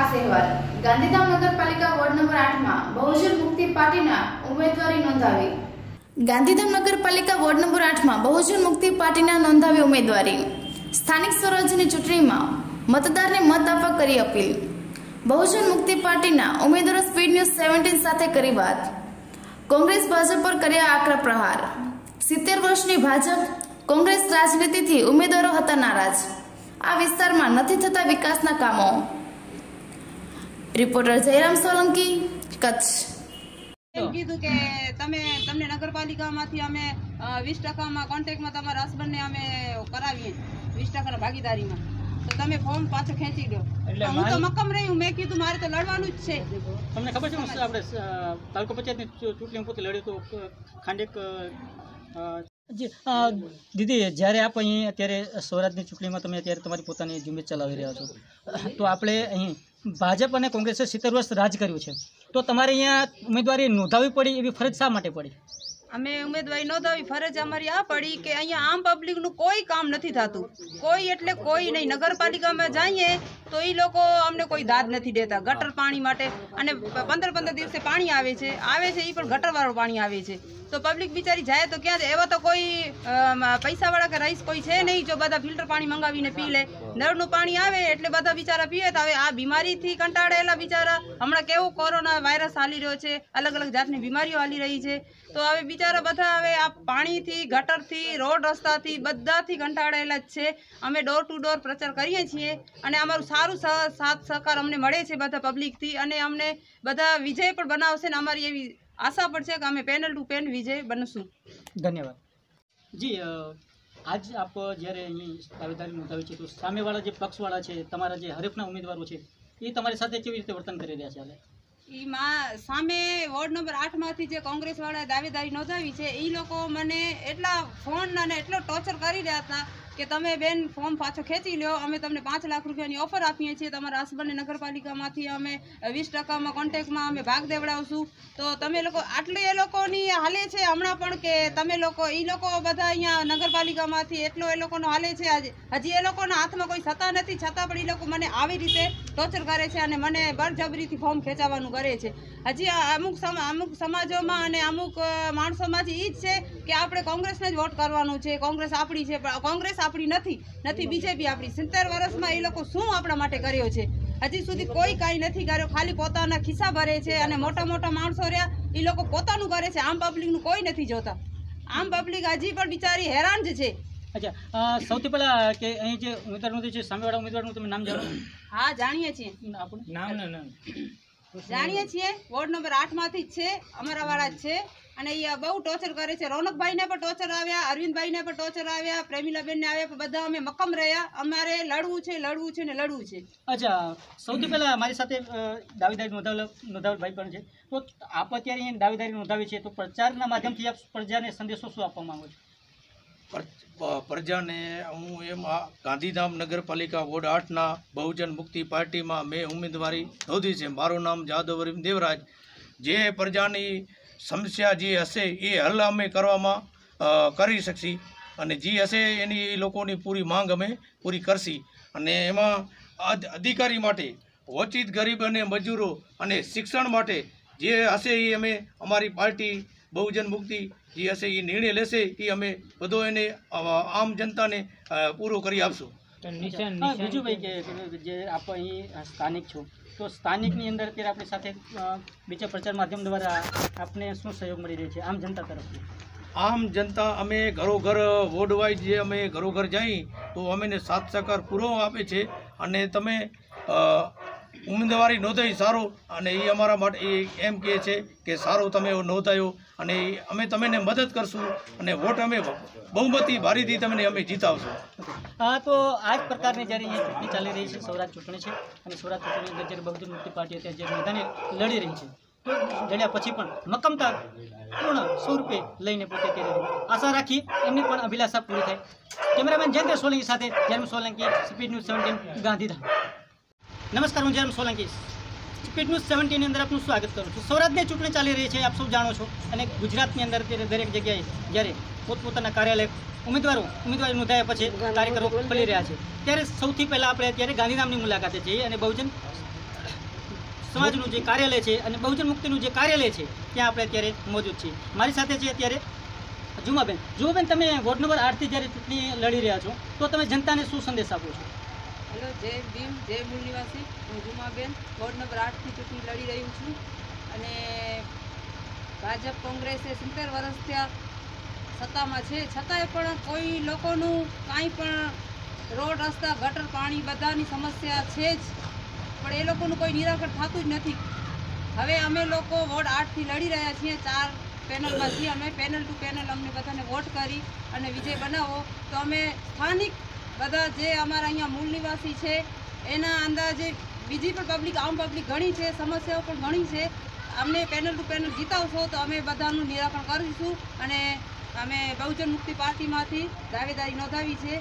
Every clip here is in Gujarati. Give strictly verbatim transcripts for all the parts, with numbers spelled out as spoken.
અહેવાલ ગાંધીધામ નગરપાલિકા વોર્ડ નંબર આઠ માં બહુજન મુક્તિ પાર્ટીના ઉમેદવારી નોંધાવી ગાંધીધામ નગરપાલિકા વોર્ડ નંબર આઠ માં બહુજન મુક્તિ પાર્ટીના નોંધાવી ઉમેદવારી સ્થાનિક સ્વરાજ્યની ચૂંટણીમાં મતદારને મત આપવા કરી અપીલ બહુજન મુક્તિ પાર્ટીના ઉમેદવારો સ્પીડ ન્યૂઝ સત્તર સાથે કરી વાત કોંગ્રેસ ભાજપ પર કર્યા આકરા પ્રહાર સિત્તેર વર્ષની ભાજપ કોંગ્રેસ રાજનીતિથી ઉમેદવારો હતા નારાજ આ વિસ્તારમાં નથી થતા વિકાસના કામો રિપોર્ટર જયરામ સોલંકી કચ્છ એમ કીધું કે તમે તમને નગરપાલિકામાંથી અમે વીસ ટકામાં કોન્ટેક્ટમાં તમારા હસબન્ડને અમે કરાવીએ વીસ ટકાના ભાગીદારીમાં તો તમે ફોર્મ પાછો ખેંચી લો હું તો મક્કમ રહી મેં કીધું મારે તો લડવાનું જ છે તમને ખબર છે આપણે તાલુકા પંચાયતની ચૂંટણી પોતે લડ્યું તો ખાંડેક દીદી જ્યારે આપ અહીં અત્યારે સ્વરાજની ચૂંટણીમાં તમે અત્યારે તમારી પોતાની ઝુંબેશ ચલાવી રહ્યા છો તો આપણે અહીં ભાજપ અને કોંગ્રેસે સિત્તેર વર્ષ રાજ કર્યું છે તો તમારે અહીંયા ઉમેદવારી નોંધાવવી પડી એવી ફરજ શા માટે પડી? અમે ઉમેદવારી નોંધાવી ફરજ અમારી આ પડી કે અહીંયા આમ પબ્લિકનું કોઈ કામ નથી થતું કોઈ એટલે કોઈ નહીં નગરપાલિકામાં જઈએ તો એ લોકો અમને કોઈ દાદ નથી દેતા ગટર પાણી માટે અને પંદર પંદર દિવસે પાણી આવે છે આવે છે એ પણ ગટરવાળું પાણી આવે છે તો પબ્લિક બિચારી જાય તો ક્યાં એવા તો કોઈ પૈસાવાળા કે રહીશ કોઈ છે નહીં જો બધા ફિલ્ટર પાણી મંગાવીને પી લે નળનું પાણી આવે એટલે બધા બિચારા પીએ તો હવે આ બીમારીથી કંટાળેલા બિચારા હમણાં કેવું કોરોના વાયરસ હાલી રહ્યો છે અલગ અલગ જાતની બીમારીઓ હાલી રહી છે તો હવે બિચારા બધા હવે આ પાણીથી ગટરથી રોડ રસ્તાથી બધાથી કંટાળેલા જ છે અમે ડોર ટુ ડોર પ્રચાર કરીએ છીએ અને અમારું સારું સાથ સહકાર અમને મળે છે બધા પબ્લિકથી અને અમને બધા વિજય પણ બનાવશે ને અમારી એવી આશા પણ છે કે અમે પેનલ ટુ પેન વિજય બનશું. ધન્યવાદ. જી આજ આપ જ્યારે અહીં દાવેદારી નોંધાવી છે તો સામેવાળા જે પક્ષવાળા છે તમારા જે હરીફના ઉમેદવારો છે એ તમારી સાથે કેવી રીતે વર્તન કરી રહ્યા છે? એમાં સામે વોર્ડ નંબર આઠમાંથી જે કોંગ્રેસવાળા દાવેદારી નોંધાવી છે એ લોકો મને એટલા ફોન અને એટલો ટોર્ચર કરી રહ્યા હતા કે તમે બેન ફોર્મ પાછો ખેંચી લો અમે તમને પાંચ લાખ રૂપિયાની ઓફર આપીએ છીએ તમારા હસબન્ડને નગરપાલિકામાંથી અમે વીસ ટકામાં કોન્ટેક્ટમાં અમે ભાગ દેવડાવશું તો તમે લોકો આટલું એ લોકોની હાલે છે હમણાં પણ કે તમે લોકો એ લોકો બધા અહીંયા નગરપાલિકામાંથી એટલો એ લોકોનો હાલે છે આજે હજી એ લોકોના હાથમાં કોઈ સત્તા નથી છતાં પણ એ લોકો મને આવી રીતે ટોર્ચર કરે છે અને મને બળજબરીથી ફોર્મ ખેંચાવવાનું કરે છે. હજી અમુક અમુક સમાજોમાં અને અમુક માણસોમાં જ એ જ છે કે આપણે કોંગ્રેસને જ વોટ કરવાનું છે કોંગ્રેસ આપણી છે પણ કોંગ્રેસ આપણી નથી નથી બીજેપી આપણી સિત્તેર વર્ષમાં એ લોકો શું આપણા માટે કર્યો છે હજી સુધી કોઈ કાંઈ નથી કર્યો ખાલી પોતાના ખિસ્સા ભરે છે અને મોટા મોટા માણસો રહ્યા એ લોકો પોતાનું કરે છે આમ પબ્લિકનું કોઈ નથી જોતા આમ પબ્લિક હજી પણ બિચારી હેરાન જ છે. અચ્છા સૌથી પહેલા કે અહીં જે ઉમેદવાર નોંધી છે સામેવાળા ઉમેદવારનું તમે નામ જાણો? હા જાણીએ છીએ આપણું નામ ને નામ જાણીએ છીએ વોર્ડ નંબર આઠ માંથી જ છે અમારા વાળા જ છે અને એ બહુ ટોર્ચર કરે છે રોનકભાઈને પણ ટોર્ચર આવ્યા અરવિંદભાઈને પણ ટોર્ચર આવ્યા પ્રેમીલાબેનને આવ્યા પણ બધા અમે મક્કમ રહ્યા અમારે લડવું છે લડવું છે ને લડવું છે. અચ્છા સૌથી પહેલા મારી સાથે દાવેદારી નોંધાવેલ નોંધાવેલ ભાઈ પણ છે તો આપ અત્યારે અહીંયા દાવેદારી નોંધાવી છે તો પ્રચારના માધ્યમથી આપ પ્રજાને સંદેશો શું આપવા માંગો છો? પ્રજાને હું એમ ગાંધીધામ નગરપાલિકા વોર્ડ આઠના બહુજન મુક્તિ પાર્ટીમાં મેં ઉમેદવારી નોંધી છે. મારું નામ જાદવ અરવિંદ દેવરાજ. જે પ્રજાની સમસ્યા જે હશે એ હલ અમે કરવામાં કરી શકશી અને જે હશે એની લોકોની પૂરી માંગ અમે પૂરી કરશી અને એમાં અધિકારી માટે વંચિત ગરીબ અને મજૂરો અને શિક્ષણ માટે જે હશે એ અમે અમારી પાર્ટી બહુજન મુક્તિ જે હશે એ નિર્ણય લેશે એ અમે બધો એને આમ જનતાને પૂરો કરી આપશું. બીજું ભાઈ કે જે આપ અહીં સ્થાનિક છો તો સ્થાનિકની અંદર અત્યારે આપણી સાથે બીજા પ્રચાર માધ્યમ દ્વારા આપને શું સહયોગ મળી રહ્યો છે આમ જનતા તરફથી? આમ જનતા અમે ઘરોઘર વોર્ડ વાઇઝ જે અમે ઘરોઘર જઈ તો અમને સાથ સહકાર પૂરો આપે છે અને તમે ઉમેદવારી નોંધાઈ સારો અને એ અમારા માટે એ એમ કહે છે કે સારો તમે નોંધાયો અને અમે તમને મદદ કરશું અને વોટ અમે બહુમતી ભારીથી તમને અમે જીતાવશું. હા તો આ જ પ્રકારની જ્યારે અહીંયા ચૂંટણી ચાલી રહી છે સૌરાજ ચૂંટણી છે અને સૌરાજ ચૂંટણી અંદર જ્યારે બહુજન મુક્તિ પાર્ટી અત્યારે જે મેદાને લડી રહી છે તો લડ્યા પછી પણ મક્કમતા પૂર્ણ સ્વરૂપે લઈને પોતે ત્યારે આશા રાખી એમની પણ અભિલાષા પૂરી થાય. કેમેરામેન જયંત સોલંકી સાથે જયરામ સોલંકી સ્પીડ ન્યૂઝ સત્તર ગાંધીધામ. નમસ્કાર હું જયરામ સોલંકી સ્પીડ ન્યૂઝ સત્તરની અંદર આપનું સ્વાગત કરું છું. સૌરાજની ચૂંટણી ચાલી રહી છે આપ સૌ જાણો છો અને ગુજરાતની અંદર અત્યારે દરેક જગ્યાએ જ્યારે પોતપોતાના કાર્યાલય ઉમેદવારો ઉમેદવારી નોંધાયા પછી કાર્યકરો ખોલી રહ્યા છે ત્યારે સૌથી પહેલાં આપણે અત્યારે ગાંધીધામની મુલાકાતે જઈએ અને બહુજન સમાજનું જે કાર્યાલય છે અને બહુજન મુક્તિનું જે કાર્યાલય છે ત્યાં આપણે અત્યારે મોજૂદ છીએ. મારી સાથે છે અત્યારે જુમાબેન. જુમાબેન, તમે વોર્ડ નંબર આઠથી જ્યારે ચૂંટણી લડી રહ્યા છો તો તમે જનતાને શું સંદેશ આપો છો? હેલો, જય ભીમ, જય મૂળ નિવાસી. હું જુમાબેન વોર્ડ નંબર આઠથી ચૂંટણી લડી રહ્યું છું અને ભાજપ કોંગ્રેસે સિત્તેર વર્ષ થયા સત્તામાં છે, છતાંય પણ કોઈ લોકોનું કાંઈ પણ રોડ રસ્તા ગટર પાણી બધાની સમસ્યા છે જ, પણ એ લોકોનું કોઈ નિરાકરણ થતું જ નથી. હવે અમે લોકો વોર્ડ આઠથી લડી રહ્યા છીએ, ચાર પેનલમાં છીએ અમે. પેનલ ટુ પેનલ અમને બધાને વોટ કરી અને વિજય બનાવો તો અમે સ્થાનિક બધા જે અમારા અહીંયા મૂળ નિવાસી છે એના અંદાજે બીજી પણ પબ્લિક, આમ પબ્લિક ઘણી છે, સમસ્યાઓ પણ ઘણી છે. અમને પેનલ ટુ પેનલ જીતાવશો તો અમે બધાનું નિરાકરણ કરીશું અને અમે બહુજન મુક્તિ પાર્ટીમાંથી દાવેદારી નોંધાવી છે.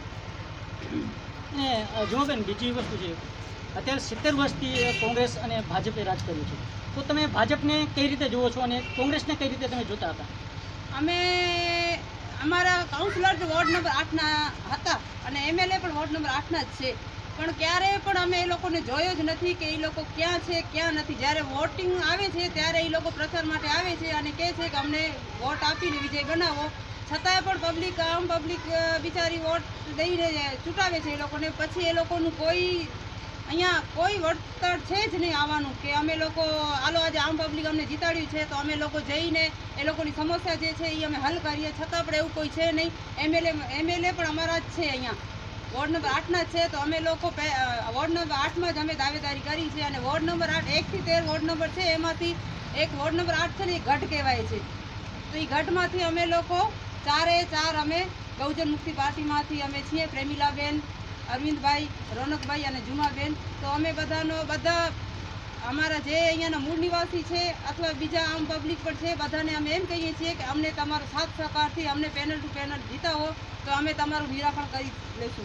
અને જુમાબેન, બીજી વસ્તુ છે, અત્યારે સિત્તેર વર્ષથી કોંગ્રેસ અને ભાજપે રાજ કર્યું છે, તો તમે ભાજપને કઈ રીતે જુઓ છો અને કોંગ્રેસને કઈ રીતે તમે જોતા હતા? અમે અમારા કાઉન્સિલર વોર્ડ નંબર આઠના હતા અને એમએલએ પણ વોર્ડ નંબર આઠના જ છે, પણ ક્યારેય પણ અમે એ લોકોને જોયો જ નથી કે એ લોકો ક્યાં છે ક્યાં નથી. જ્યારે વોટિંગ આવે છે ત્યારે એ લોકો પ્રચાર માટે આવે છે અને કહે છે કે અમને વોટ આપીને વિજય બનાવો, છતાંય પણ પબ્લિક, આમ પબ્લિક બિચારી વોટ દઈને ચૂંટાવે છે એ લોકોને. પછી એ લોકોનું કોઈ અહીંયા કોઈ વળતર છે જ નહીં આવવાનું કે અમે લોકો આલો આજે આમ પબ્લિક અમને જીતાડ્યું છે તો અમે લોકો જઈને એ લોકોની સમસ્યા જે છે એ અમે હલ કરીએ, છતાં પણ એવું કોઈ છે નહીં. એમએલએ એમએલએ પણ અમારા જ છે, અહીંયા વોર્ડ નંબર આઠના જ છે, તો અમે લોકો વોર્ડ નંબર આઠમાં જ અમે દાવેદારી કરી છે. અને વોર્ડ નંબર આઠ એકથી તેર વોર્ડ નંબર છે, એમાંથી એક વોર્ડ નંબર આઠ છે ને એ ગઢ કહેવાય છે, તો એ ગઢમાંથી અમે લોકો ચારે ચાર અમે બહુજન મુક્તિ પાર્ટીમાંથી અમે છીએ, પ્રેમીલાબેન, અરવિંદભાઈ, રોનકભાઈ અને જુમાબેન. તો અમે બધાનો બધા અમારા જે અહીંયાના મૂળ નિવાસી છે અથવા બીજા આમ પબ્લિક પણ છે, બધાને અમે એમ કહીએ છીએ કે અમને તમારો સાથ સહકારથી અમને પેનલ ટુ પેનલ જીતાવો તો અમે તમારું નિરાકરણ કરી લઈશું.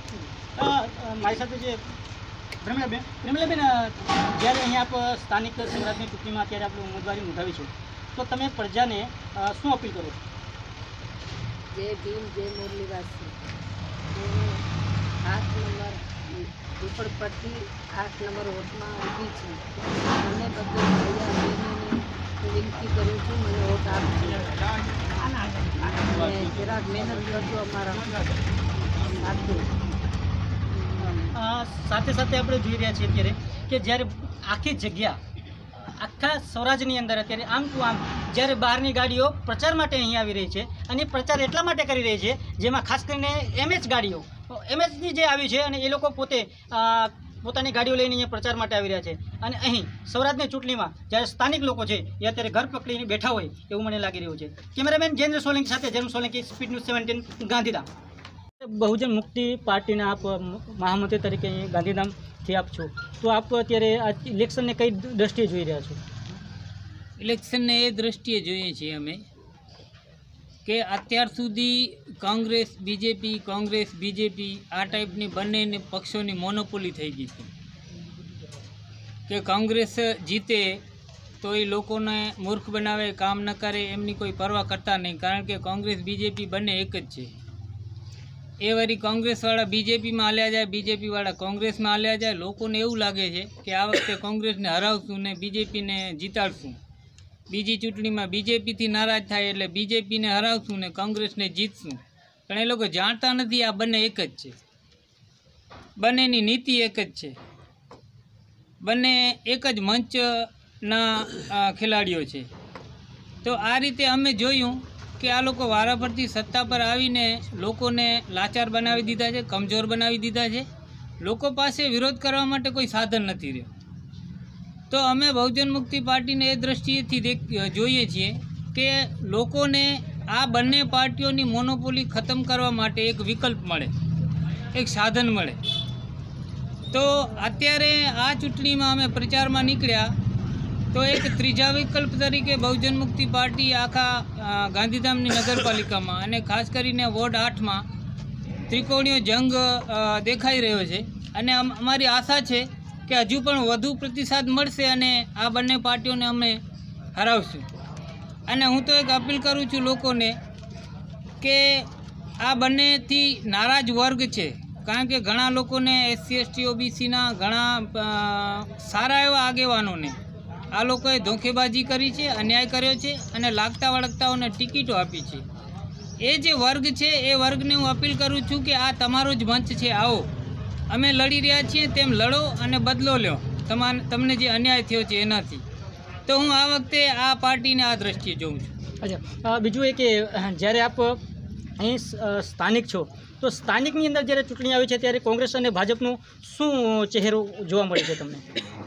મારી સાથે જે પ્રેમલાબેન, પ્રેમલાબેન, જ્યારે અહીંયા આપ સ્થાનિક સ્વરાજની ચૂંટણીમાં અત્યારે આપણે ઉમેદવારી નોંધાવી છે, તો તમે પ્રજાને શું અપીલ કરો છો? જય ભીમ, જય મૂળ નિવાસી. હું આઠ નંબર ઝૂંપડપટ્ટી આઠ નંબર વોટમાં ઊભી છું. મને બધું ભૈયા બહેનોને વિનંતી કરું છું, મને વોટ આપજો અને જરાક મહેનત કરજો અમારા સાથે. સાથે સાથે આપણે જોઈ રહ્યા છીએ અત્યારે કે જ્યારે આખી જગ્યા આખા સૌરાષ્ટ્રની અંદર અત્યારે આમ ટુ આમ જ્યારે બહારની ગાડીઓ પ્રચાર માટે અહીં આવી રહી છે અને પ્રચાર એટલા માટે કરી રહી છે, જેમાં ખાસ કરીને એમએચ ગાડીઓ એમએચની જે આવી છે અને એ લોકો પોતે પોતાની ગાડીઓ લઈને અહીંયા પ્રચાર માટે આવી રહ્યા છે. અને અહીં સૌરાષ્ટ્રની ચૂંટણીમાં જ્યારે સ્થાનિક લોકો છે એ અત્યારે ઘર પકડીને બેઠા હોય એવું મને લાગી રહ્યું છે. કેમેરામેન જયેન્દ્ર સોલંકી સાથે જન્મ Solanki, speed news seventeen, Gandhidham. બહુજન મુક્તિ પાર્ટીના આપ મહામંત્રી તરીકે અહીં ગાંધીધામથી આપ છો, તો આપ અત્યારે આ ઇલેક્શનને કઈ દ્રષ્ટિએ જોઈ રહ્યા છો? ઇલેક્શનને એ દ્રષ્ટિએ જોઈએ છીએ અમે કે અત્યાર સુધી કોંગ્રેસ બીજેપી કોંગ્રેસ બીજેપી આ ટાઈપની બંને પક્ષોની મોનોપોલી થઈ ગઈ છે કે કોંગ્રેસ જીતે તો એ લોકોને મૂર્ખ બનાવે, કામ ન કરે, એમની કોઈ પરવા કરતા નહીં, કારણ કે કોંગ્રેસ બીજેપી બંને એક જ છે. એ વળી કોંગ્રેસવાળા બીજેપીમાં હાલ્યા જાય, બીજેપીવાળા કોંગ્રેસમાં હાલ્યા જાય. લોકોને એવું લાગે છે કે આ વખતે કોંગ્રેસને હરાવશું ને બીજેપીને જીતાડશું. બીજી ચૂંટણીમાં બીજેપીથી નારાજ થાય એટલે બીજેપીને હરાવશું ને કોંગ્રેસને જીતશું. પણ એ લોકો જાણતા નથી આ બંને એક જ છે, બંનેની નીતિ એક જ છે, બંને એક જ મંચના ખેલાડીઓ છે. તો આ રીતે અમે જોયું કે આ લોકો વારાફરતી સત્તા પર આવીને લોકોને લાચાર બનાવી દીધા છે, કમજોર બનાવી દીધા છે. લોકો પાસે વિરોધ કરવા માટે કોઈ સાધન નથી રહ્યો. તો અમે બહુજન મુક્તિ પાર્ટીને એ દ્રષ્ટિએથી જોઈએ છીએ કે લોકોને આ બંને પાર્ટીઓની મોનોપોલી ખતમ કરવા માટે એક વિકલ્પ મળે, એક સાધન મળે. તો અત્યારે આ ચૂંટણીમાં અમે પ્રચારમાં નીકળ્યા તો એક ત્રીજા વિકલ્પ તરીકે બહુજન મુક્તિ પાર્ટી આખા ગાંધીધામની નગરપાલિકામાં અને ખાસ કરીને વોર્ડ આઠમાં ત્રિકોણીય જંગ દેખાઈ રહ્યો છે. અને અમારી આશા છે કે હજુ પણ વધુ પ્રતિસાદ મળશે અને આ બંને પાર્ટીઓને અમે હરાવશું. અને હું તો એક અપીલ કરું છું લોકોને કે આ બંનેથી નારાજ વર્ગ છે, કારણ કે ઘણા લોકોને એસસી એસટી ઓબીસીના ઘણા અ, સારા એવા આગેવાનોને આ લોકોએ ધોખેબાજી કરી છે, અન્યાય કર્યો છે અને લાગતા વળગતાઓને ટિકિટો આપી છે. એ જે વર્ગ છે એ વર્ગને હું અપીલ કરું છું કે આ તમારો જ મંચ છે, આવો અમે લડી રહ્યા છીએ તેમ લડો અને બદલો લો તમા તમને જે અન્યાય થયો છે એનાથી. તો હું આ વખતે આ પાર્ટીને આ દ્રષ્ટિએ જોઉં છું. અચ્છા, બીજું એ કે જ્યારે આપ અહીં સ્થાનિક છો તો સ્થાનિકની અંદર જ્યારે ચૂંટણી આવી છે ત્યારે કોંગ્રેસ અને ભાજપનું શું ચહેરો જોવા મળે છે તમને?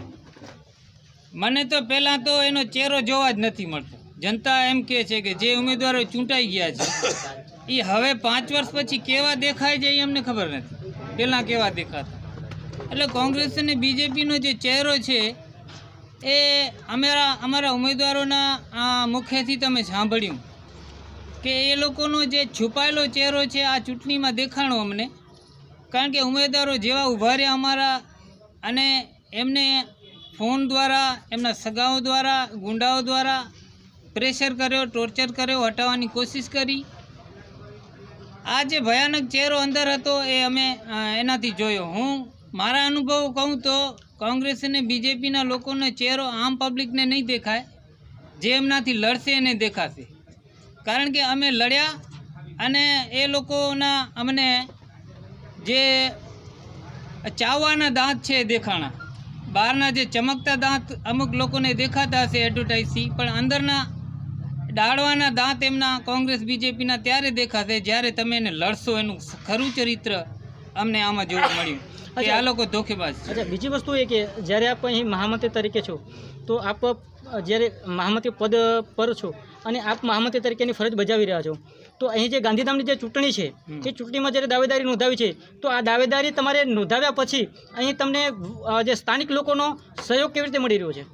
મને તો પહેલાં તો એનો ચહેરો જોવા જ નથી મળતો. જનતા એમ કહે છે કે જે ઉમેદવારો ચૂંટાઈ ગયા છે એ હવે પાંચ વર્ષ પછી કેવા દેખાય છે એ અમને ખબર નથી, પહેલાં કેવા દેખાતા. એટલે કોંગ્રેસ અને બીજેપીનો જે ચહેરો છે એ અમારા અમારા ઉમેદવારોના મુખેથી તમે સાંભળ્યું કે એ લોકોનો જે છુપાયેલો ચહેરો છે આ ચૂંટણીમાં દેખાણો અમને. કારણ કે ઉમેદવારો જેવા ઊભા રહ્યા અમારા અને એમને ફોન દ્વારા, એમના સગાઓ દ્વારા, ગુંડાઓ દ્વારા પ્રેશર કર્યો, ટોર્ચર કર્યો, હટાવવાની કોશિશ કરી. આ જે ભયાનક ચહેરો અંદર હતો એ અમે એનાથી જોયો. હું મારા અનુભવ કહું તો કોંગ્રેસ અને બીજેપીના લોકોનો ચહેરો આમ પબ્લિકને નહીં દેખાય, જે એમનાથી લડશે એને દેખાશે. કારણ કે અમે લડ્યા અને એ લોકોના અમને જે ચાવવાના દાંત છે એ દેખાણા. બહારના જે ચમકતા દાંત અમુક લોકોને દેખાતા હશે એડવર્ટાઇઝથી, પણ અંદરના ડાળવાના દાંત એમના કોંગ્રેસ બીજેપીના ત્યારે દેખાશે જ્યારે તમે એને લડશો. એનું ખરું ચરિત્ર અમને આમાં જોવા મળ્યું કે આ લોકો ધોખેબાજ છે. અચ્છા, બીજી વસ્તુ એ કે જ્યારે આપ અહીં મહામંત્રી તરીકે છો તો આપ જ્યારે મહામંત્રી પદ પર છો અને આપ મહામંત્રી તરીકેની ફરજ બજાવી રહ્યા છો તો અહીં જે ગાંધીધામની જે ચૂંટણી છે એ ચૂંટણીમાં જ્યારે દાવેદારી નોંધાવી છે તો આ દાવેદારી તમારે નોંધાવ્યા પછી અહીં તમને જે સ્થાનિક લોકોનો સહયોગ કેવી રીતે મળી રહ્યો છે?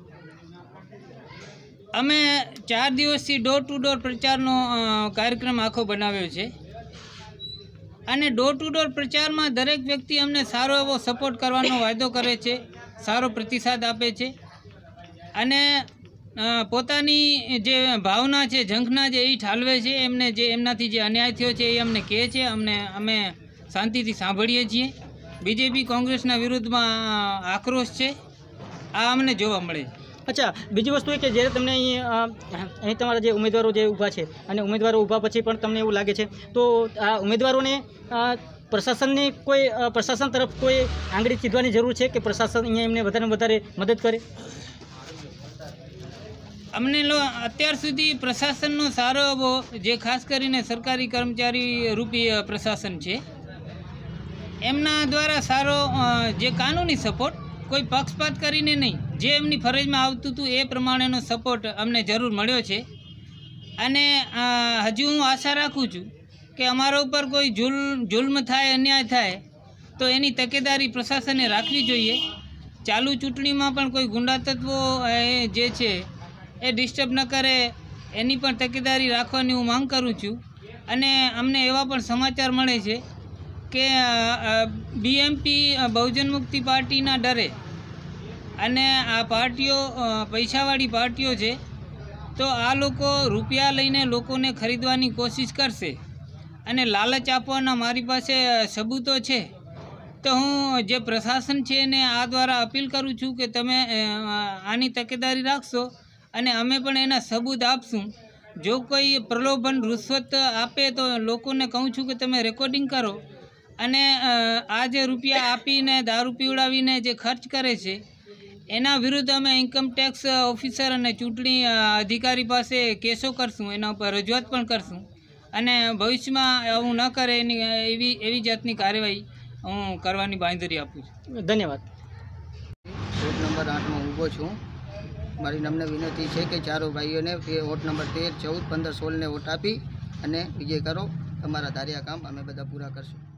અમે ચાર દિવસથી ડોર ટુ ડોર પ્રચારનો કાર્યક્રમ આખો બનાવ્યો છે અને ડોર ટુ ડોર પ્રચારમાં દરેક વ્યક્તિ અમને સારો એવો સપોર્ટ કરવાનો વાયદો કરે છે, સારો પ્રતિસાદ આપે છે અને પોતાની જે ભાવના છે, ઝંખના છે એ ઠાલવે છે. એમને જે એમનાથી જે અન્યાય થયો છે એ અમને કહે છે, અમને અમે શાંતિથી સાંભળીએ છીએ. બીજેપી કોંગ્રેસના વિરુદ્ધમાં આક્રોશ છે, આ અમને જોવા મળે છે. અચ્છા, બીજી વસ્તુ એ કે જ્યારે તમને અહીં અહીં તમારા જે ઉમેદવારો જે ઊભા છે અને ઉમેદવારો ઊભા પછી પણ તમને એવું લાગે છે તો આ ઉમેદવારોને પ્રશાસનની કોઈ પ્રશાસન તરફ કોઈ આંગળી ચીધવાની જરૂર છે કે પ્રશાસન અહીંયા એમને વધારે વધારે મદદ કરે? અમને લો અત્યાર સુધી પ્રશાસનનો સારો એવો જે ખાસ કરીને સરકારી કર્મચારી રૂપી પ્રશાસન છે એમના દ્વારા સારો જે કાનૂની સપોર્ટ, કોઈ પક્ષપાત કરીને નહીં, જે એમની ફરજમાં આવતું હતું એ પ્રમાણેનો સપોર્ટ અમને જરૂર મળ્યો છે. અને હજુ હું આશા રાખું છું કે અમારા ઉપર કોઈ જુલ જુલ્મ થાય, અન્યાય થાય તો એની તકેદારી પ્રશાસને રાખવી જોઈએ. ચાલુ ચૂંટણીમાં પણ કોઈ ગુંડા તત્વો જે છે એ ડિસ્ટર્બ ન કરે એની પણ તકેદારી રાખવાની હું માંગ કરું છું. અને અમને એવા પણ સમાચાર મળે છે કે બીએમપી બહુજન મુક્તિ પાર્ટીના ડરે અને આ પાર્ટીઓ પૈસાવાળી પાર્ટીઓ છે તો આ લોકો રૂપિયા લઈને લોકોને ખરીદવાની કોશિશ કરશે અને લાલચ આપવાના મારી પાસે સબૂતો છે. તો હું જે પ્રશાસન છે એને આ દ્વારા અપીલ કરું છું કે તમે આની તકેદારી રાખશો અને અમે પણ એના સબૂત આપશું. જો કોઈ પ્રલોભન રૂશ્વત આપે તો લોકોને કહું છું કે તમે રેકોર્ડિંગ કરો અને આ જે રૂપિયા આપીને દારૂ પીવડાવીને જે ખર્ચ કરે છે એના વિરુદ્ધ અમે ઇન્કમટેક્સ ઓફિસર અને ચૂંટણી અધિકારી પાસે કેસો કરશું, એના ઉપર રજૂઆત પણ કરશું અને ભવિષ્યમાં આવું ન કરે એની એવી એવી જાતની કાર્યવાહી હું કરવાની બાંયધરી આપું છું. ધન્યવાદ. વોટ નંબર આઠમાં ઊભો છું. મારી નમ્ર વિનંતી છે કે ચારો ભાઈઓને વોટ નંબર તેર, ચૌદ, પંદર, સોળને વોટ આપી અને વિજય કરો. તમારા ધાર્યા કામ અમે બધા પૂરા કરશું.